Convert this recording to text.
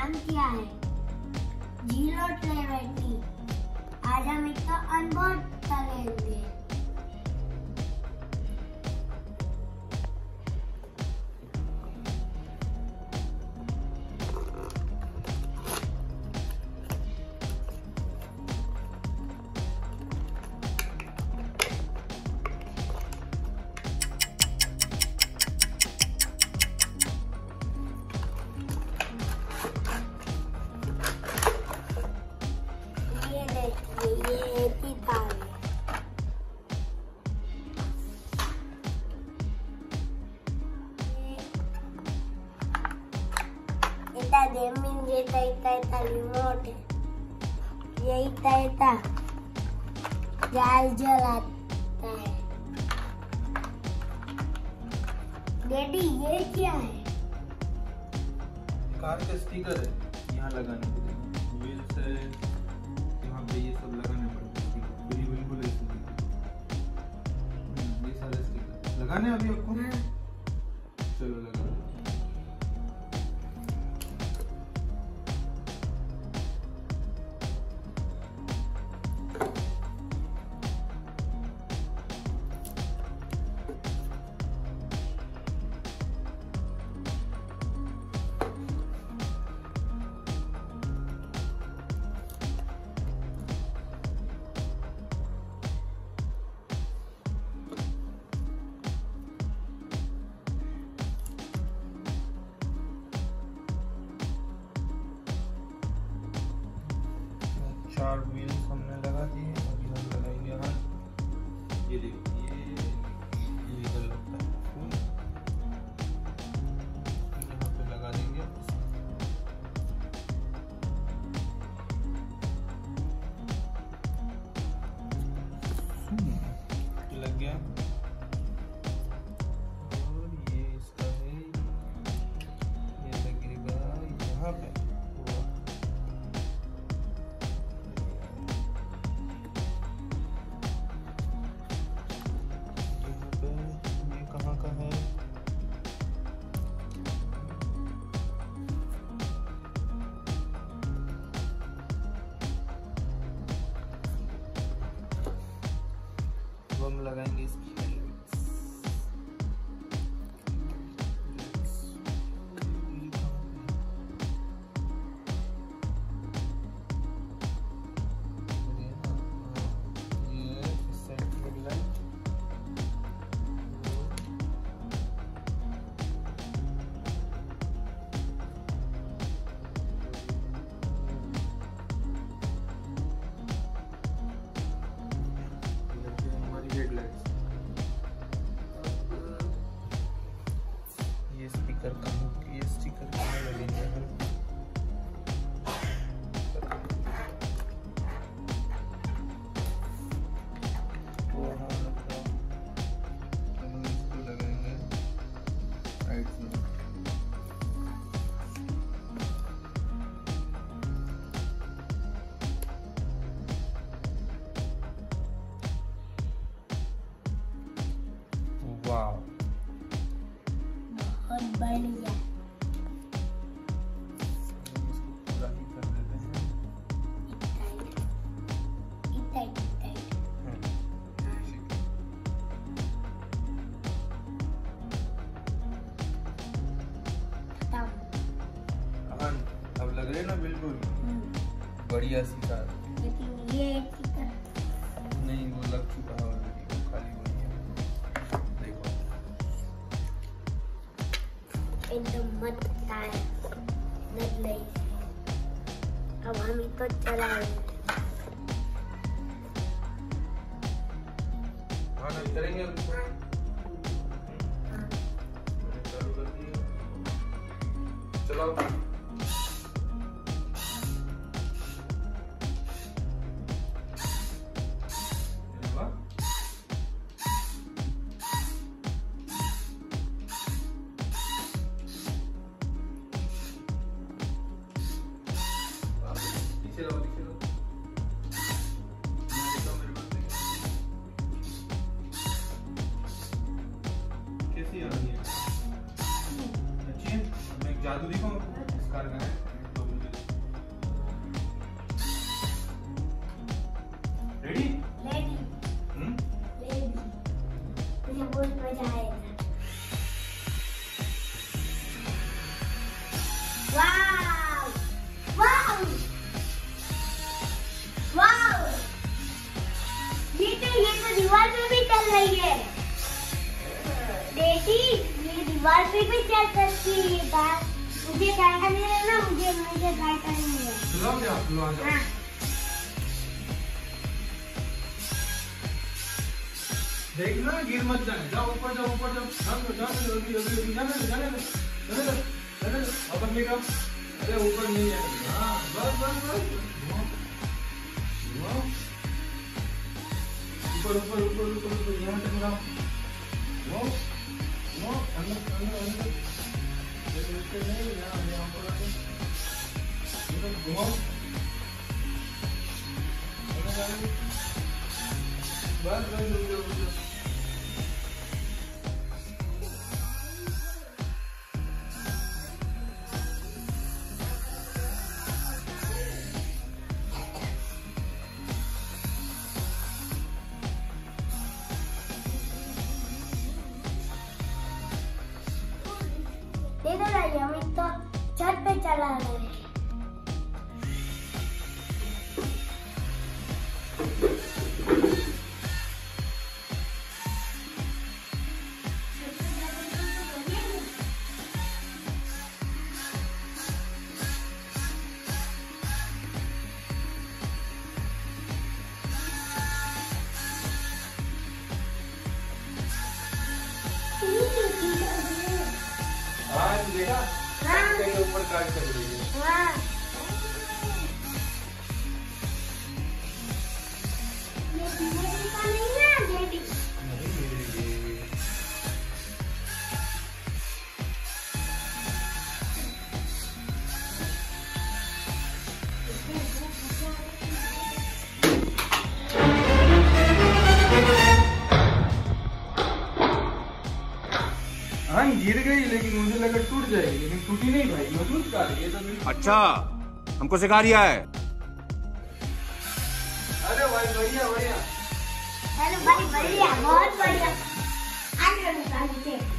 नाम क्या है? जीरो ट्रेवेटी। आज हम इसका अनबॉक्स करेंगे। ये रिमोट है, यही गैस जलाता है। डैडी ये क्या है? कार का स्टिकर है, यहाँ लगाने के लिए व्हील्स है, यहाँ पे ये सब लगाने पड़ते हैं। बिल्कुल ये सारे स्टिकर लगाने अभी आपको। चलो लगा। चार व्हील्स हमने लगा दिए, अभी हम लगाएंगे यहाँ। ये देखिए ये इधर लगता है फूल, यहाँ पे लगा देंगे। लग गया। और ये इसका है, ये लगेगा यहाँ पे। हम लगाएंगे इसकी ये स्पीकर का ये स्टिकर कहाँ लगेंगे हम? इसको लगाएंगे राइट में। वाव, बहुत बढ़िया। अहान, अब लग रहे ना बिल्कुल बढ़िया सी कार। ये नहीं, वो लग चुका है ऑलरेडी, खाली वही है। देखो एकदम मत नहीं। अब हम इसको चलाएंगे। हाँ नहीं करेंगे अब इसको। चालू कर दिए, चलाओ। कैसी आ रही है? अच्छी है? मैं एक जादू दिखाऊं इस कार का? दीवार पे भी चेक करती है बात। मुझे टाइम नहीं है ना, मुझे ट्राई करनी है। चलो जाओ। हाँ। देखना गिर मत जाए। जाओ ऊपर जाओ। जाने दो। अपन लेगा। अरे ऊपर नहीं जाएगा। हाँ बस। ऊपर यहाँ तक मिलाओ। वो अंदर नहीं यहाँ पर घुमाओ। बस देखो ना, हम तो छत पे चला रहे हैं। देखा? हाँ। कहीं ऊपर काट कर देंगे। हाँ। ये मेरी का नहीं है, मेरी। हाँ गिर गई, लेकिन मुझे लगा टूट जाएगी, लेकिन टूटी नहीं भाई, मजबूत कार है ये तो। अच्छा, हमको सिखा रिया है। अरे भाई बढ़िया। हेलो भाई, बढ़िया, बहुत बढ़िया। आज